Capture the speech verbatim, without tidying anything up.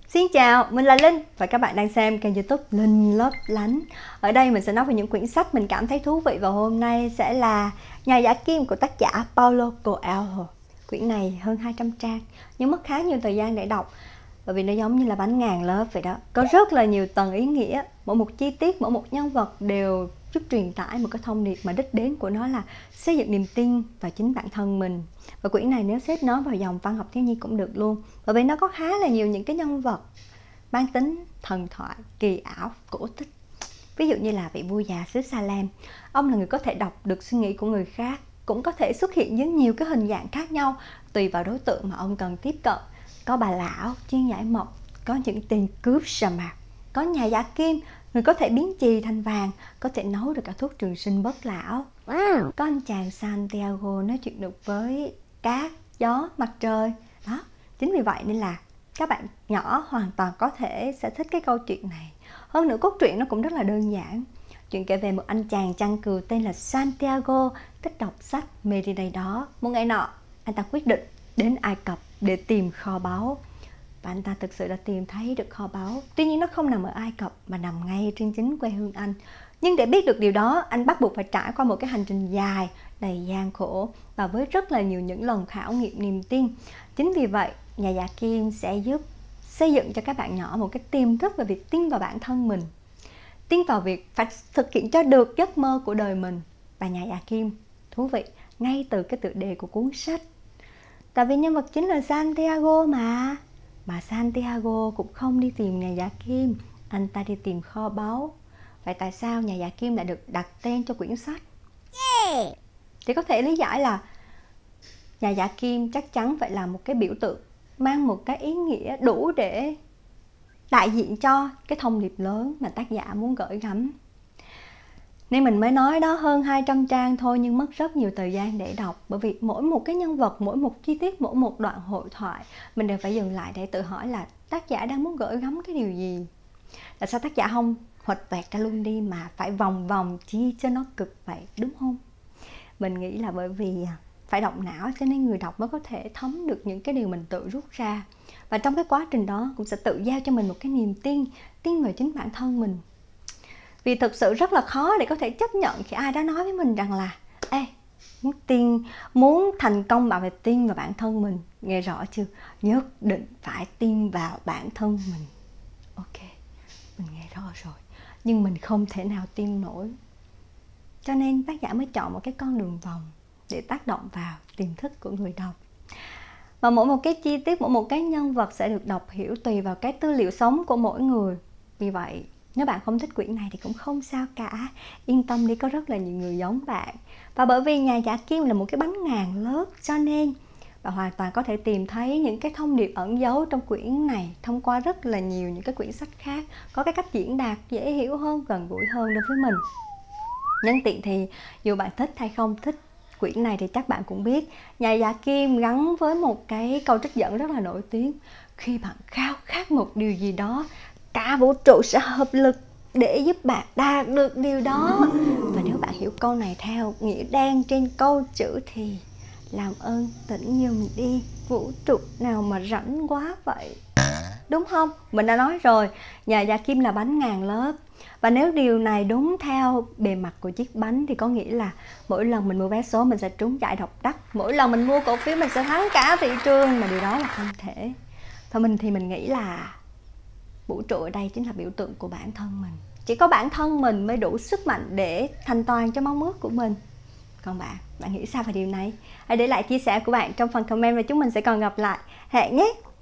Xin chào, mình là Linh và các bạn đang xem kênh YouTube Linh Lấp Lánh. Ở đây mình sẽ nói về những quyển sách mình cảm thấy thú vị và hôm nay sẽ là Nhà giả kim của tác giả Paulo Coelho. Quyển này hơn hai trăm trang nhưng mất khá nhiều thời gian để đọc bởi vì nó giống như là bánh ngàn lớp vậy đó. Có rất là nhiều tầng ý nghĩa, mỗi một chi tiết, mỗi một nhân vật đều giúp truyền tải một cái thông điệp mà đích đến của nó là xây dựng niềm tin vào chính bản thân mình. Và quyển này nếu xếp nó vào dòng văn học thiếu nhi cũng được luôn, bởi vì nó có khá là nhiều những cái nhân vật mang tính thần thoại, kỳ ảo, cổ tích. Ví dụ như là vị vua già xứ Salem. Ông là người có thể đọc được suy nghĩ của người khác, cũng có thể xuất hiện dưới nhiều cái hình dạng khác nhau tùy vào đối tượng mà ông cần tiếp cận. Có bà lão chuyên giải mộng, có những tên cướp sa mạc, có nhà giả kim, người có thể biến chì thành vàng, có thể nấu được cả thuốc trường sinh bất lão. Wow. Có anh chàng Santiago nói chuyện được với cát, gió, mặt trời. Đó, chính vì vậy nên là các bạn nhỏ hoàn toàn có thể sẽ thích cái câu chuyện này. Hơn nữa cốt truyện nó cũng rất là đơn giản. Chuyện kể về một anh chàng chăn cừu tên là Santiago, thích đọc sách mê đi đây đó. Một ngày nọ, anh ta quyết định đến Ai Cập để tìm kho báu. Và anh ta thực sự đã tìm thấy được kho báu. Tuy nhiên nó không nằm ở Ai Cập mà nằm ngay trên chính quê hương anh. Nhưng để biết được điều đó, anh bắt buộc phải trải qua một cái hành trình dài, đầy gian khổ và với rất là nhiều những lần khảo nghiệm niềm tin. Chính vì vậy, Nhà giả kim sẽ giúp xây dựng cho các bạn nhỏ một cái tiềm thức về việc tin vào bản thân mình, tin vào việc phải thực hiện cho được giấc mơ của đời mình. Và Nhà giả kim thú vị ngay từ cái tựa đề của cuốn sách. Tại vì nhân vật chính là Santiago mà. Mà Santiago cũng không đi tìm nhà giả kim, anh ta đi tìm kho báu. Vậy tại sao nhà giả kim lại được đặt tên cho quyển sách? Yeah. Thì có thể lý giải là nhà giả kim chắc chắn phải là một cái biểu tượng mang một cái ý nghĩa đủ để đại diện cho cái thông điệp lớn mà tác giả muốn gửi gắm. Nên mình mới nói đó, hơn hai trăm trang thôi nhưng mất rất nhiều thời gian để đọc. Bởi vì mỗi một cái nhân vật, mỗi một chi tiết, mỗi một đoạn hội thoại mình đều phải dừng lại để tự hỏi là tác giả đang muốn gửi gắm cái điều gì. Tại sao tác giả không huỵch toẹt ra luôn đi mà phải vòng vòng chi cho nó cực vậy, đúng không? Mình nghĩ là bởi vì phải động não cho nên người đọc mới có thể thấm được những cái điều mình tự rút ra. Và trong cái quá trình đó cũng sẽ tự giao cho mình một cái niềm tin, tin vào chính bản thân mình. Vì thực sự rất là khó để có thể chấp nhận khi ai đó nói với mình rằng là ê, muốn tin, muốn thành công bạn phải tin vào bản thân mình. Nghe rõ chưa? Nhất định phải tin vào bản thân mình. Ok, mình nghe rõ rồi. Nhưng mình không thể nào tin nổi. Cho nên tác giả mới chọn một cái con đường vòng để tác động vào tiềm thức của người đọc. Và mỗi một cái chi tiết, mỗi một cái nhân vật sẽ được đọc hiểu tùy vào cái tư liệu sống của mỗi người. Vì vậy, nếu bạn không thích quyển này thì cũng không sao cả. Yên tâm đi, có rất là nhiều người giống bạn. Và bởi vì Nhà giả kim là một cái bánh ngàn lớp, cho nên bạn hoàn toàn có thể tìm thấy những cái thông điệp ẩn giấu trong quyển này thông qua rất là nhiều những cái quyển sách khác. Có cái cách diễn đạt dễ hiểu hơn, gần gũi hơn đối với mình. Nhân tiện thì dù bạn thích hay không thích quyển này thì chắc bạn cũng biết Nhà giả kim gắn với một cái câu trích dẫn rất là nổi tiếng. Khi bạn khao khát một điều gì đó, cả vũ trụ sẽ hợp lực để giúp bạn đạt được điều đó. Và nếu bạn hiểu câu này theo nghĩa đen trên câu chữ thì làm ơn tỉnh giùm đi, vũ trụ nào mà rảnh quá vậy, đúng không? Mình đã nói rồi, Nhà giả kim là bánh ngàn lớp. Và nếu điều này đúng theo bề mặt của chiếc bánh thì có nghĩa là mỗi lần mình mua vé số mình sẽ trúng giải độc đắc, mỗi lần mình mua cổ phiếu mình sẽ thắng cả thị trường, mà điều đó là không thể. Thôi mình thì mình nghĩ là vũ trụ ở đây chính là biểu tượng của bản thân mình. Chỉ có bản thân mình mới đủ sức mạnh để thành toàn cho mong ước của mình. Còn bạn, bạn nghĩ sao về điều này? Hãy để lại chia sẻ của bạn trong phần comment và chúng mình sẽ còn gặp lại. Hẹn nhé!